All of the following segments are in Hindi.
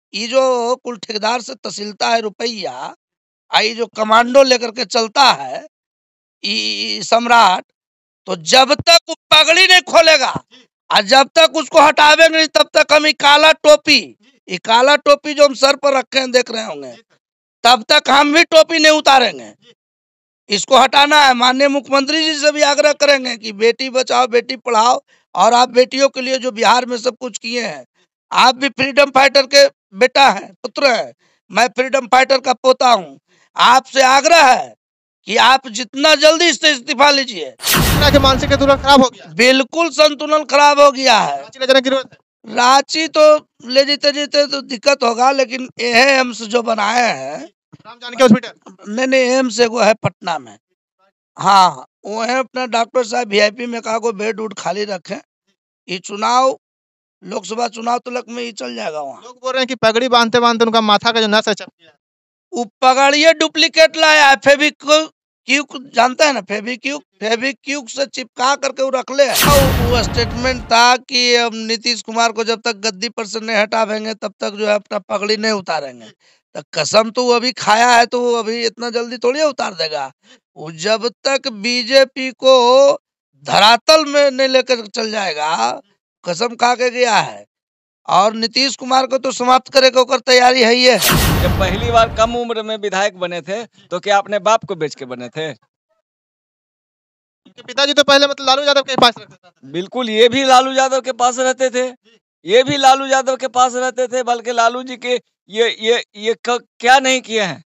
ये जो कुल ठेकेदार से तहसीलता है रुपया, आई जो कमांडो लेकर के चलता है सम्राट, तो जब तक वो पगड़ी नहीं खोलेगा और जब तक उसको हटावेंगे नहीं, तब तक हम ये काला टोपी जो हम सर पर रखे हैं देख रहे होंगे, तब तक हम भी टोपी नहीं उतारेंगे। इसको हटाना है। माननीय मुख्यमंत्री जी से भी आग्रह करेंगे कि बेटी बचाओ बेटी पढ़ाओ, और आप बेटियों के लिए जो बिहार में सब कुछ किए हैं, आप भी फ्रीडम फाइटर के बेटा हैं, पुत्र हैं, मैं फ्रीडम फाइटर का पोता हूं। आपसे आग्रह है कि आप जितना जल्दी इससे इस्तीफा लीजिए। मानसिक संतुलन खराब हो गया, बिल्कुल संतुलन खराब हो गया है। रांची ले जाने की जरूरत है। रांची तो ले जीते जीते तो दिक्कत होगा, लेकिन एम्स जो बनाए हैं, राम जानकी हॉस्पिटल, नहीं एम्स वो है पटना में, हाँ वो है अपना डॉक्टर साहब वीआईपी में कहा को बेड उड खाली रखें। ये चुनाव लोकसभा चुनाव तक में ही चल जाएगा वहाँ। लोग बोल रहे हैं कि पगड़ी बांधते बांधते उनका माथा का जो नस है चप गया। वो पगड़िए डुप्लीकेट लाया है, फेविक्विक जानते हैं ना, फेविक्विक से चिपका करके वो रख ले। वो स्टेटमेंट था कि अब नीतीश कुमार को जब तक गद्दी पर से नहीं हटावेंगे तब तक जो है अपना पगड़ी नहीं उतारेंगे। तो कसम तो वो अभी खाया है, तो वो अभी इतना जल्दी थोड़ी उतार देगा। वो जब तक बीजेपी को धरातल में नहीं लेकर चल जाएगा, कसम खा के गया है। और नीतीश कुमार को तो समाप्त करेगा कर तैयारी है ही है। जब पहली बार कम उम्र में विधायक बने थे तो क्या अपने बाप को बेच के बने थे? इनके पिताजी तो पहले मतलब लालू यादव के पास रहते थे। बिल्कुल, ये भी लालू यादव के पास रहते थे, ये भी लालू यादव के पास रहते थे। बल्कि लालू जी के ये क्या नहीं किए हैं।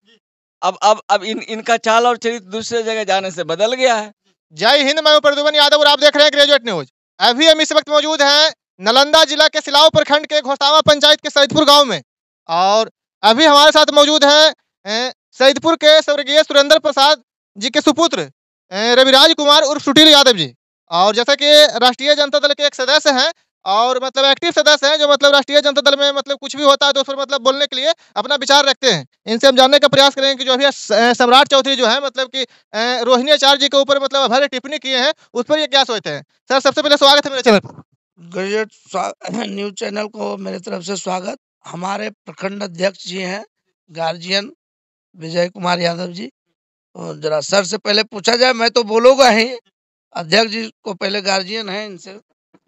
अब इनका चाल और चरित्र दूसरे जगह जाने से बदल गया है। जय हिंद, मैं प्रद्युमन यादव और आप देख रहे हैं ग्रेजुएट न्यूज। अभी हम इस वक्त मौजूद हैं नालंदा जिला के सिलाव प्रखंड के घोसावा पंचायत के सैदपुर गांव में, और अभी हमारे साथ मौजूद हैं सैदपुर के स्वर्गीय सुरेंद्र प्रसाद जी के सुपुत्र रविराज कुमार उर्फ सुटील यादव जी। और जैसा कि राष्ट्रीय जनता दल के एक सदस्य हैं और मतलब एक्टिव सदस्य हैं, जो मतलब राष्ट्रीय जनता दल में मतलब कुछ भी होता है तो उस पर मतलब बोलने के लिए अपना विचार रखते हैं। इनसे हम जानने का प्रयास करेंगे कि जो अभी सम्राट चौधरी जो है मतलब कि रोहिणी आचार्य जी के ऊपर मतलब अभद्र टिप्पणी किए हैं, उस पर ये क्या सोचते हैं। सर सबसे पहले स्वागत है मेरे चैनल पर। ग्रेजुएट न्यूज चैनल को मेरे तरफ से स्वागत। हमारे प्रखंड अध्यक्ष जी हैं गार्जियन विजय कुमार यादव जी, और जरा सर से पहले पूछा जाए, मैं तो बोलूँगा ही, अध्यक्ष जी को पहले गार्जियन है इनसे।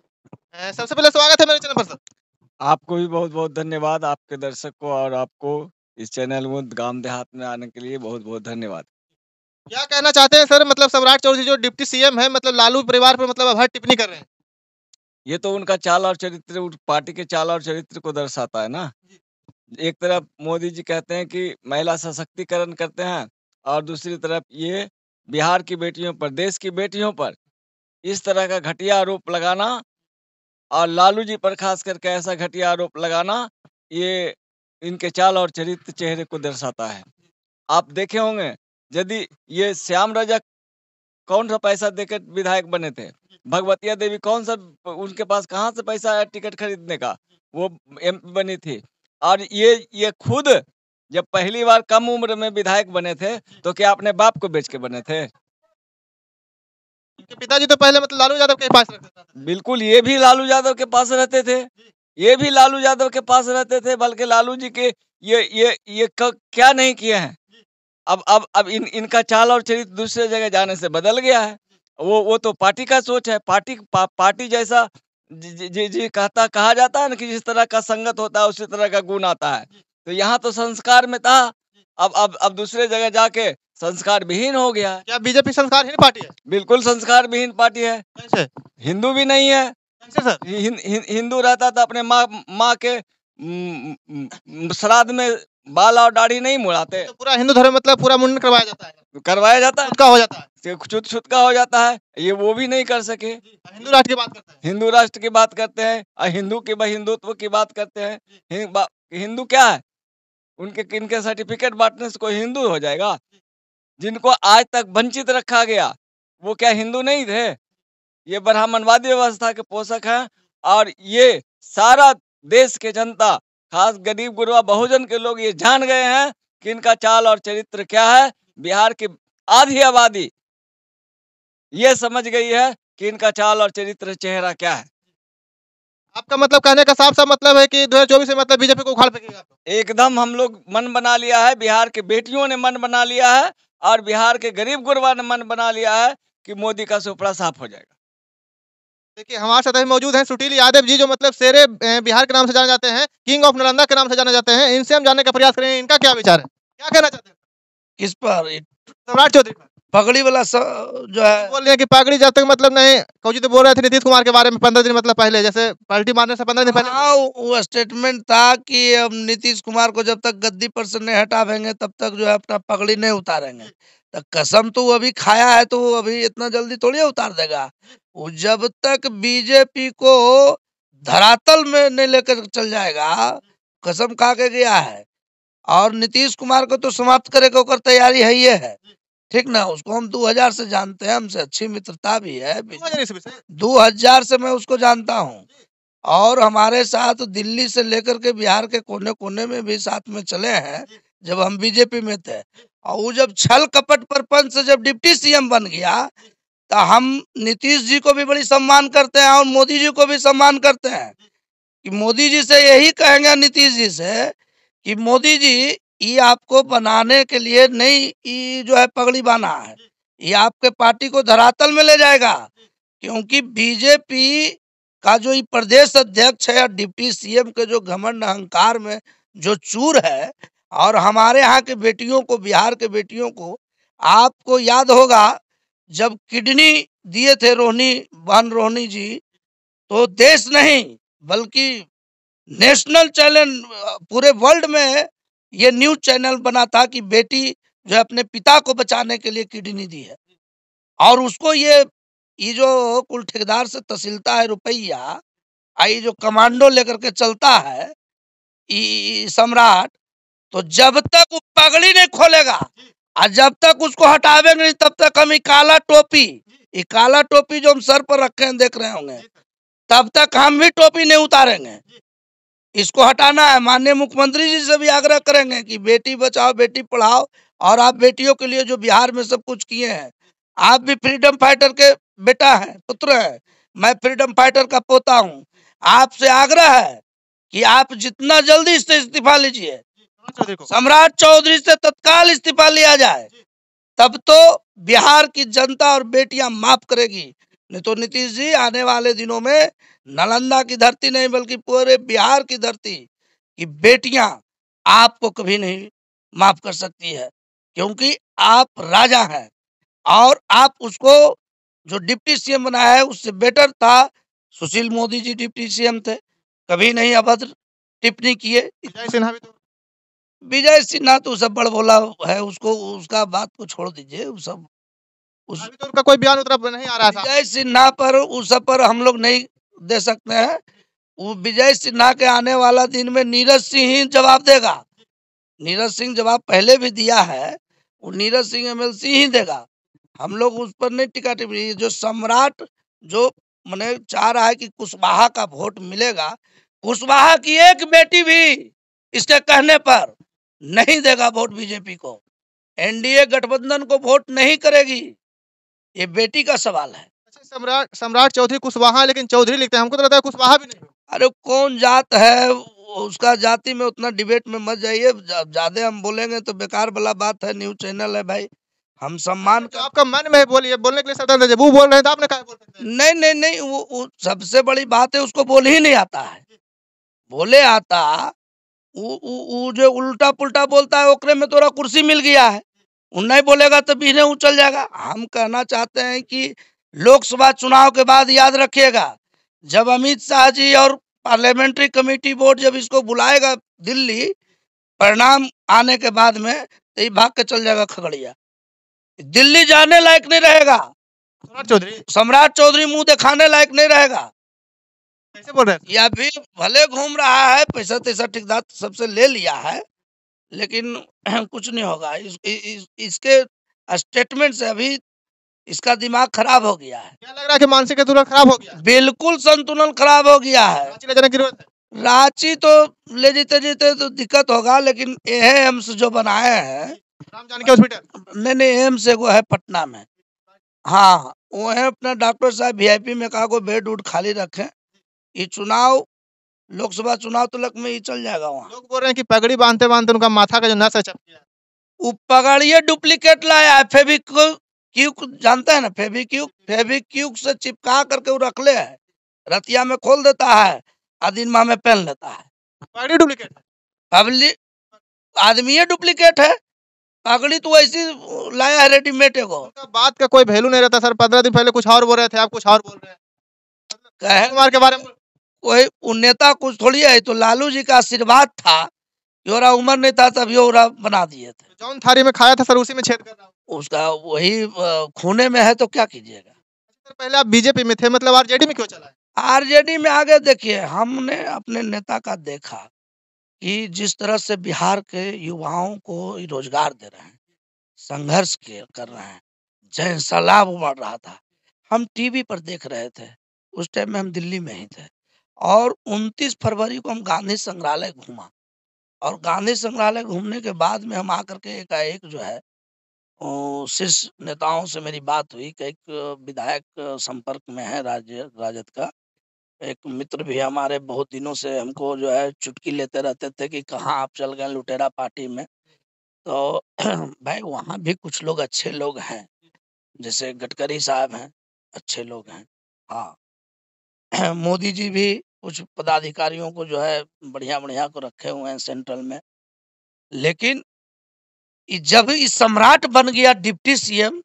सबसे पहले स्वागत है मेरे चैनल पर सर। आपको भी बहुत बहुत धन्यवाद, आपके दर्शक को और आपको इस चैनल में गांव देहात में आने के लिए बहुत बहुत धन्यवाद। क्या कहना चाहते हैं सर, मतलब सम्राट चौधरी जो डिप्टी सीएम है मतलब लालू परिवार पर मतलब अभद्र टिप्पणी कर रहे हैं। ये तो उनका चाल और चरित्र, पार्टी के चाल और चरित्र को दर्शाता है ना। एक तरफ मोदी जी कहते हैं कि महिला सशक्तिकरण करते हैं, और दूसरी तरफ ये बिहार की बेटियों पर, देश की बेटियों पर इस तरह का घटिया आरोप लगाना, और लालू जी पर खास करके ऐसा घटिया आरोप लगाना, ये इनके चाल और चरित्र चेहरे को दर्शाता है। आप देखे होंगे, यदि ये श्याम रजक कौन सा पैसा देकर विधायक बने थे, भगवतिया देवी कौन सा, उनके पास कहाँ से पैसा आया टिकट खरीदने का, वो एमपी बनी थी। और ये खुद जब पहली बार कम उम्र में विधायक बने थे तो क्या अपने बाप को बेच के बने थे? इनके पिताजी तो पहले मतलब लालू यादव के पास रहते थे। बिल्कुल, ये भी लालू यादव के पास रहते थे, ये भी लालू यादव के पास रहते थे। बल्कि लालू जी के क्या नहीं किए हैं। अब इनका चाल और चरित्र दूसरे जगह जाने से बदल गया है। वो तो पार्टी का सोच है, पार्टी जैसा जी कहा जाता है ना कि जिस तरह का संगत होता है उसी तरह का गुण आता है। तो यहाँ तो संस्कार में था, अब दूसरे जगह जाके संस्कार विहीन हो गया है। क्या बीजेपी संस्कारहीन पार्टी है? बिल्कुल संस्कार विहीन पार्टी है। कैसे? हिंदू भी नहीं है। कैसे सर? हिंदू रहता था अपने माँ के श्राद्ध में बाल और दाढ़ी नहीं मुड़ाते। तो पूरा हिंदू धर्म मतलब पूरा मुंडन करवाया जाता है, करवाया जाता है, का हो जाता है, छुत का हो जाता है। ये वो भी नहीं कर सके। हिंदू राष्ट्र की बात करते हैं, हिंदू राष्ट्र की बात करते हैं, और हिंदू के हिंदुत्व की बात करते हैं। हिंदू क्या है? इनके सर्टिफिकेट बांटने से कोई हिंदू हो जाएगा? जिनको आज तक वंचित रखा गया वो क्या हिंदू नहीं थे? ये ब्राह्मणवादी व्यवस्था के पोषक हैं, और ये सारा देश के जनता, खास गरीब गुरबा बहुजन के लोग ये जान गए हैं कि इनका चाल और चरित्र क्या है। बिहार की आधी आबादी ये समझ गई है कि इनका चाल और चरित्र चेहरा क्या है। आपका मतलब कहने का साफ साफ मतलब है कि 2024 में मतलब बीजेपी को उखाड़ फेंकेगा। एकदम हम लोग मन बना लिया है, बिहार के बेटियों ने मन बना लिया है और बिहार के गरीब गुरबा ने मन बना लिया है कि मोदी का सुपड़ा साफ हो जाएगा। देखिए हमारे साथ अभी मौजूद हैं सुशील यादव जी, जो मतलब शेरे बिहार के नाम से जाने जाते हैं, किंग ऑफ नालंदा के नाम से जाने जाते हैं। इनसे हम जानने का प्रयास करेंगे इनका क्या विचार है, क्या कहना चाहते हैं किस पर सम्राट चौधरी पर। पगड़ी वाला जो है बोल रहे हैं कि पगड़ी जब तक मतलब नहीं, कौजी तो बोल रहे थे नीतीश कुमार के बारे में 15 दिन मतलब पहले, जैसे पलटी मारने से 15 दिन पहले। हाँ, वो स्टेटमेंट था कि अब नीतीश कुमार को जब तक गद्दी पर से नहीं हटावेंगे तब तक जो है अपना पगड़ी नहीं उतारेंगे। तो कसम तो वो अभी खाया है तो वो अभी इतना जल्दी थोड़ी उतार देगा। वो जब तक बीजेपी को धरातल में नहीं लेकर चल जाएगा, कसम खा के गया है। और नीतीश कुमार को तो समाप्त करे को तैयारी है, ये है ठीक ना। उसको हम 2000 से जानते हैं, हमसे अच्छी मित्रता भी है। 2000 से मैं उसको जानता हूँ और हमारे साथ दिल्ली से लेकर के बिहार के कोने कोने में भी साथ में चले हैं जब हम बीजेपी में थे। और वो जब छल कपट प्रपंच से जब डिप्टी सीएम बन गया तो हम नीतीश जी को भी बड़ी सम्मान करते हैं और मोदी जी को भी सम्मान करते हैं। कि मोदी जी से यही कहेंगे, नीतीश जी से कि मोदी जी ये आपको बनाने के लिए नहीं, ये जो है पगड़ी बांधा है, ये आपके पार्टी को धरातल में ले जाएगा। क्योंकि बीजेपी का जो ये प्रदेश अध्यक्ष है या डिप्टी सीएम के जो घमंड अहंकार में जो चूर है, और हमारे यहाँ के बेटियों को, बिहार के बेटियों को, आपको याद होगा जब किडनी दिए थे रोहिणी बहन रोहिणी जी, तो देश नहीं बल्कि नेशनल चैनल, पूरे वर्ल्ड में ये न्यूज चैनल बना था कि बेटी जो है अपने पिता को बचाने के लिए किडनी दी है। और उसको ये जो कुल ठेकेदार से तहसीलता है रुपया, ये जो कमांडो लेकर के चलता है ये सम्राट, तो जब तक वो पगड़ी नहीं खोलेगा और जब तक उसको हटावेंगे नहीं तब तक हम ये काला टोपी जो हम सर पर रखे हैं देख रहे होंगे, तब तक हम भी टोपी नहीं उतारेंगे। इसको हटाना है। माननीय मुख्यमंत्री जी से भी आग्रह करेंगे कि बेटी बचाओ बेटी पढ़ाओ, और आप बेटियों के लिए जो बिहार में सब कुछ किए हैं, आप भी फ्रीडम फाइटर के बेटा हैं, पुत्र हैं, मैं फ्रीडम फाइटर का पोता हूं। आपसे आग्रह है कि आप जितना जल्दी इससे इस्तीफा लीजिए, सम्राट चौधरी से तत्काल इस्तीफा लिया जाए, तब तो बिहार की जनता और बेटियां माफ करेगी। नहीं तो नीतीश जी आने वाले दिनों में नालंदा की धरती नहीं बल्कि पूरे बिहार की धरती की बेटियां आपको कभी नहीं माफ कर सकती है। क्योंकि आप राजा हैं और आप उसको जो डिप्टी सीएम बनाया है उससे बेटर था। सुशील मोदी जी डिप्टी सीएम थे, कभी नहीं अभद्र टिप्पणी किए। विजय सिन्हा तो सब बड़बोला है, उसको उसका बात को छोड़ दीजिए। वो सब अभी तो उनका कोई बयान उतना नहीं आ रहा था। विजय सिन्हा पर उस सब पर हम लोग नहीं दे सकते हैं। वो विजय सिन्हा के आने वाला दिन में नीरज सिंह ही जवाब देगा। नीरज सिंह जवाब पहले भी दिया है, वो नीरज सिंह एमएलसी ही देगा। हम लोग उस पर नहीं टिका टिप्पणी। जो सम्राट जो मैंने चाह रहा है कि कुशवाहा का वोट मिलेगा, कुशवाहा की एक बेटी भी इसके कहने पर नहीं देगा वोट बीजेपी को। एनडीए गठबंधन को वोट नहीं करेगी, ये बेटी का सवाल है। सम्राट चौधरी कुशवाहा, लेकिन चौधरी लिखते हैं, हमको तो लगता है कुशवाहा भी नहीं। अरे कौन जात है उसका, जाति में उतना डिबेट में मत जाइए। ज्यादा हम बोलेंगे तो बेकार वाला बात है। न्यूज चैनल है भाई, हम सम्मान तो आपका मन में बोलिए, बोलने के लिए स्वतंत्र है। वो बोल रहे हैं तो आपने कहा बोल सकते हैं? नहीं नहीं नहीं, वो सबसे बड़ी बात है उसको बोल ही नहीं आता है। बोले आता वो जो उल्टा पुल्टा बोलता है ओकरे में तोरा कुर्सी मिल गया है। वो नहीं बोलेगा तो बीने उछल जाएगा। हम कहना चाहते हैं कि लोकसभा चुनाव के बाद याद रखिएगा, जब अमित शाह जी और पार्लियामेंट्री कमेटी बोर्ड जब इसको बुलाएगा दिल्ली, परिणाम आने के बाद में तो ये भाग के चल जाएगा खगड़िया। दिल्ली जाने लायक नहीं रहेगा। सम्राट चौधरी मुंह दिखाने लायक नहीं रहेगा। कैसे बोल रहे हैं? या भी भले घूम रहा है, पैसा तैसा ठेकेदार सबसे ले लिया है, लेकिन कुछ नहीं होगा। इसके स्टेटमेंट से अभी इसका दिमाग खराब हो गया है। क्या लग रहा है कि मानसिक संतुलन खराब हो गया? बिल्कुल संतुलन खराब हो गया है। रांची ले जाने की जरूरत है। रांची तो ले जीते जीते तो दिक्कत होगा, लेकिन एम्स जो बनाए हैं, राम जानकी हॉस्पिटल, नहीं एम्स वो है पटना में। हाँ वो है अपना डॉक्टर साहब वीआईपी में कहा को बेड उड खाली रखें ये चुनाव, लोकसभा चुनाव तक में ही चल जाएगा वहाँ। लोग बोल रहे हैं कि पगड़ी बांधते बांधते उनका माथा का जो नस है चप गया। वो पगड़िए डुप्लीकेट लाया है, फेविक्विक जानते हैं ना, फेविक्विक से चिपका करके वो रख ले है, रतिया में खोल देता है और दिन में पहन लेता है। पगड़ी डुप्लीकेट है। पब्लिक आदमी डुप्लीकेट है, पगड़ी तो ऐसी लाया है रेडीमेड एगो। उनका बात का कोई वैल्यू नहीं रहता सर। 15 दिन पहले कुछ और बोल रहे थे, आप कुछ और बोल रहे हैं। कहे कुमार के बारे में कोई नेता कुछ थोड़ी है, तो लालू जी का आशीर्वाद था, योरा उम्र नहीं था तभी योरा बना दिए थे। जौन थारी में खाया था सर उसी में छेद कर रहा हूँ। उसका वही खूने में है तो क्या कीजिएगा। सर पहले आप बीजेपी में थे, मतलब आरजेडी में क्यों चला है? आरजेडी में आगे देखिए, हमने अपने नेता का देखा कि जिस तरह से बिहार के युवाओं को रोजगार दे रहे हैं, संघर्ष कर रहे हैं, जन सैलाब बढ़ रहा था। हम टीवी पर देख रहे थे, उस टाइम में हम दिल्ली में ही थे, और 29 फरवरी को हम गांधी संग्रहालय घूमा, और गांधी संग्रहालय घूमने के बाद में हम आकर के एक जो है शीर्ष नेताओं से मेरी बात हुई कि एक विधायक संपर्क में है राजद का, एक मित्र भी हमारे, बहुत दिनों से हमको जो है चुटकी लेते रहते थे कि कहाँ आप चल गए लुटेरा पार्टी में। तो भाई वहाँ भी कुछ लोग अच्छे लोग हैं, जैसे गडकरी साहब हैं, अच्छे लोग हैं। हाँ मोदी जी भी कुछ पदाधिकारियों को जो है बढ़िया को रखे हुए हैं सेंट्रल में। लेकिन जब इस सम्राट बन गया डिप्टी सीएम,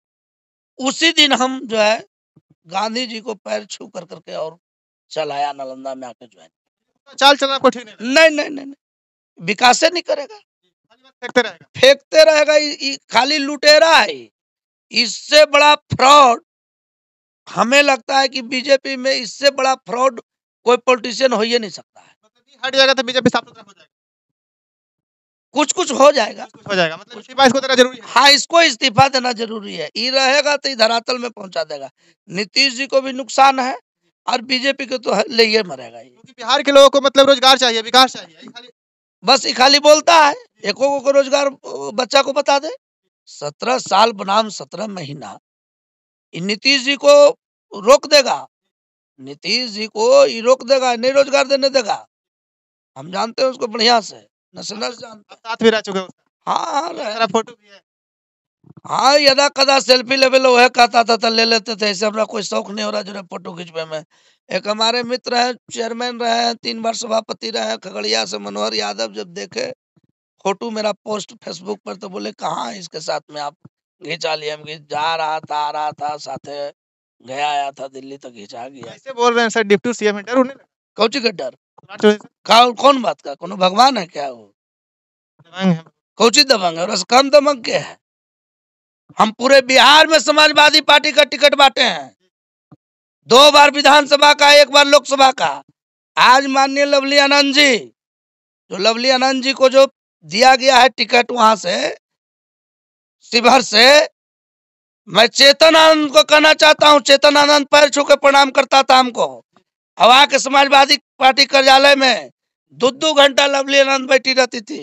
उसी दिन हम जो है गांधी जी को पैर छू कर करके और चलाया नालंदा में आके ज्वाइन। चाल चलना को ठीक नहीं, विकास नहीं करेगा, फेंकते फेंकते रहेगा। खाली लुटेरा है। इससे बड़ा फ्रॉड हमें लगता है कि बीजेपी में इससे बड़ा फ्रॉड कोई पॉलिटिशियन हो ही नहीं सकता है। हट जाएगा तो बीजेपी साफ सुथरा हो जाएगा। कुछ हो जाएगा, मतलब इस्तीफा इसको देना जरूरी है। हाँ, इसको इस्तीफा देना जरूरी है। ये रहेगा तो धरातल में पहुंचा देगा। नीतीश जी को भी नुकसान है और बीजेपी को तो ले ही मरेगा। क्योंकि बिहार के लोगों को मतलब रोजगार चाहिए, विकास चाहिए। बस ये खाली बोलता है, एको को रोजगार बच्चा को बता दे। 17 साल बनाम 17 महीना नीतीश जी को रोक देगा, नीतीश जी को ये रोक देगा, नहीं रोजगार देने देगा। हम जानते हैं उसको बढ़िया से, नस जानते हैं, साथ भी रह चुके हो। हाँ फोटो भी है। हाँ, यदा कदा सेल्फी लेवल वह कहता था तो ले लेते थे। ऐसे हमरा कोई शौक नहीं हो रहा जो फोटो खींचने में। एक हमारे मित्र है, चेयरमैन रहे हैं, 3 बार सभापति रहे खगड़िया से, मनोहर यादव, जब देखे फोटो मेरा पोस्ट फेसबुक पर तो बोले कहाँ इसके साथ में आप खिंचा लिए। हम जा रहा था, आ रहा था, साथे गया आया था दिल्ली तक, खिंचा गया। ऐसे बोल रहे हैं सर, डिप्टी सीएम है, डर होने लगा? कौची का डर? कौन बात का? कोनो भगवान है क्या? वो कौची दबंग है? और कम दबंग के है? हम पूरे बिहार में समाजवादी पार्टी का टिकट बांटे हैं, 2 बार विधानसभा का, 1 बार लोकसभा का। आज माननीय लवली आनंद जी, जो लवली आनंद जी को जो दिया गया है टिकट वहां से, शिवहर से, मैं चेतन आनंद को कहना चाहता हूं, चेतन आनंद पैर छू के प्रणाम करता था हमको। हवा के समाजवादी पार्टी कार्यालय में 2-2 घंटा लवली आनंद बैठी रहती थी।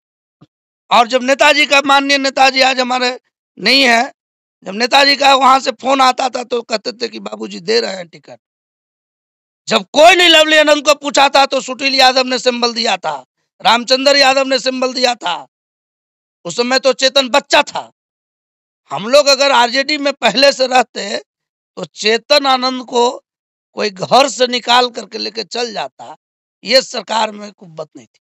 और जब नेताजी का, माननीय नेताजी आज हमारे नहीं है, जब नेताजी का वहां से फोन आता था तो कहते थे कि बाबूजी दे रहे हैं टिकट। जब कोई नहीं लवली आनंद को पूछा था तो सुशील यादव ने सिंबल दिया था, रामचंद्र यादव ने सिंबल दिया था। उस समय तो चेतन बच्चा था। हम लोग अगर आरजेडी में पहले से रहते तो चेतन आनंद को कोई घर से निकाल करके लेके चल जाता। ये सरकार में कुव्वत नहीं थी।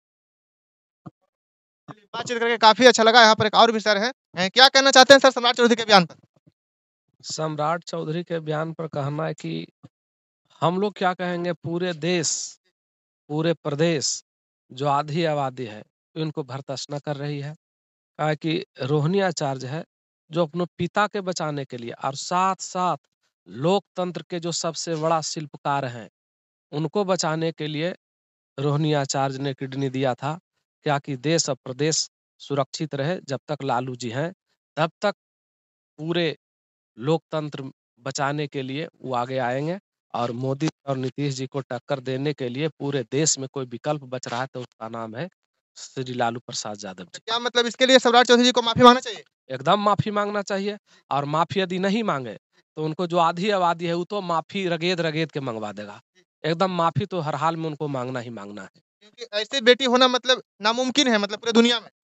बातचीत करके काफी अच्छा लगा। यहाँ पर एक और विषय है, क्या कहना चाहते हैं सर सम्राट चौधरी के बयान पर? सम्राट चौधरी के बयान पर कहना है कि हम लोग क्या कहेंगे, पूरे देश, पूरे प्रदेश जो आधी आबादी है इनको भरतश्ना कर रही है। कहा कि रोहिणी आचार्य है जो अपने पिता के बचाने के लिए और साथ साथ लोकतंत्र के जो सबसे बड़ा शिल्पकार हैं उनको बचाने के लिए रोहिणी आचार्य ने किडनी दिया था। क्या कि देश और प्रदेश सुरक्षित रहे, जब तक लालू जी हैं तब तक पूरे लोकतंत्र बचाने के लिए वो आगे आएंगे। और मोदी और नीतीश जी को टक्कर देने के लिए पूरे देश में कोई विकल्प बच रहा है तो उसका नाम है श्री लालू प्रसाद यादव जी। क्या मतलब इसके लिए सम्राट चौधरी जी को माफी मांगना चाहिए? एकदम माफी मांगना चाहिए। और माफी यदि नहीं मांगे तो उनको जो आधी आबादी है वो तो माफी रगेद रगेद के मंगवा देगा। एकदम माफ़ी तो हर हाल में उनको माँगना ही माँगना है। क्योंकि ऐसी बेटी होना मतलब नामुमकिन है, मतलब पूरी दुनिया में।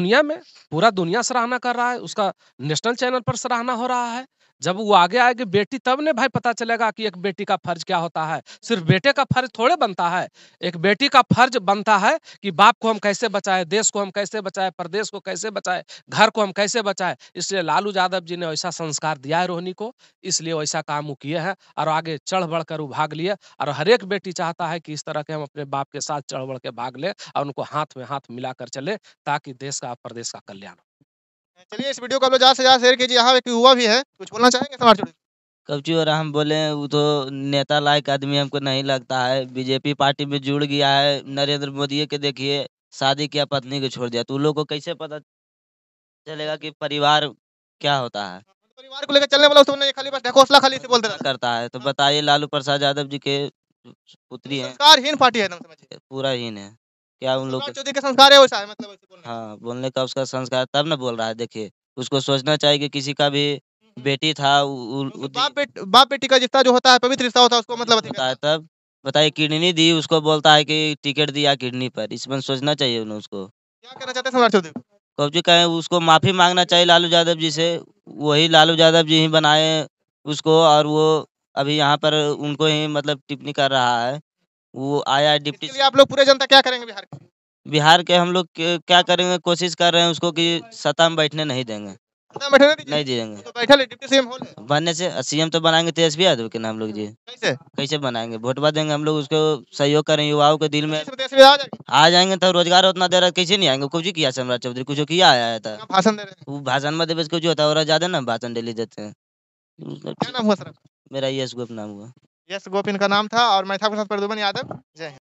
पूरा दुनिया सराहना कर रहा है, उसका नेशनल चैनल पर सराहना हो रहा है। जब वो आगे आएगी बेटी तब ने भाई पता चलेगा कि एक बेटी का फ़र्ज़ क्या होता है। सिर्फ़ बेटे का फ़र्ज़ थोड़े बनता है। एक बेटी का फ़र्ज़ बनता है कि बाप को हम कैसे बचाएँ, देश को हम कैसे बचाएँ, प्रदेश को कैसे बचाएँ, घर को हम कैसे बचाएँ। इसलिए लालू यादव जी ने वैसा संस्कार दिया है रोहिणी को, इसलिए वैसा काम वो किए हैं और आगे चढ़-बढ़ कर वो भाग लिए और हर एक बेटी चाहता है कि इस तरह के हम अपने बाप के साथ चढ़-बढ़ के भाग लें और उनको हाथ में हाथ मिलाकर चलें ताकि देश का, प्रदेश का कल्याण हो। चलिए इस वीडियो को आप लोग ज़्यादा से ज़्यादा शेयर कीजिए। यहाँ एक युवा भी है, कुछ बोलना चाहेंगे समाज छोड़ के? कब्जी और हम बोले वो तो नेता लायक आदमी हमको नहीं लगता है। बीजेपी पार्टी में जुड़ गया है। नरेंद्र मोदी के देखिए शादी किया, पत्नी को छोड़ दिया, तो उन लोग को कैसे पता चलेगा कि परिवार क्या होता है, परिवार को लेकर चलने वाला उसने ये खाली बस ढकोसला खाली से बोलते क्या रहता है। करता है। तो बताइए, लालू प्रसाद यादव जी के पुत्री हैं, संस्कारहीन पार्टी है एकदम, समझिए। पूरा हीन है। क्या उन लोग सम्राट चौधरी का संस्कार है वैसा है, मतलब वैसे बोलने का। हाँ, बोलने का उसका संस्कार तब न बोल रहा है। देखिए, उसको सोचना चाहिए कि किसी का भी बेटी था मतलब बाप बेटी का रिश्ता जो होता है पवित्र रिश्ता होता है, उसको मतलब अति होता है। करता है। तब बताइए, किडनी दी उसको, बोलता है कि टिकट दिया किडनी पर। इस पर सोचना चाहिए उन्हें। उसको क्या कहना चाहते हैं सम्राट चौधरी को? कब्जी कहें, उसको माफी मांगना चाहिए लालू यादव जी से। वही लालू यादव जी ही बनाए उसको, और वो अभी यहाँ पर उनको ही मतलब टिप्पणी कर रहा है। वो आया है डिप्टी इसके लिए आप लोग पूरे जनता क्या करेंगे बिहार के? बिहार के। हम लोग क्या करेंगे, कोशिश कर रहे हैं उसको कि सत्ता में बैठने नहीं देंगे, सत्ता में बैठने नहीं नहीं दीजिए। देंगे। तो बैठा ले डिप्टी सीएम हो ले। बनने से सीएम तो बनाएंगे तेजस्वी यादव के नाम लोग जी। कैसे? कैसे बनाएंगे, वोटवा देंगे हम लोग उसको, सहयोग करें युवाओं के दिल में। इसमें तेजस्वी आ जाएगी। आ जाएंगे तो रोजगार उतना दे रहा, कैसे नहीं आएंगे। कुछ किया सम्राट चौधरी, कुछ किया आया था। क्या भाषण दे रहे हैं? वो भाषण में देवे कुछ होता है, और ज्यादा ना भाषण डेली देते हैं। क्या नाम हुआ सर? मेरा यश गोप नाम हुआ। यस गोप इनका नाम था और मैं था आपके साथ प्रद्युमन यादव। जय हिंद।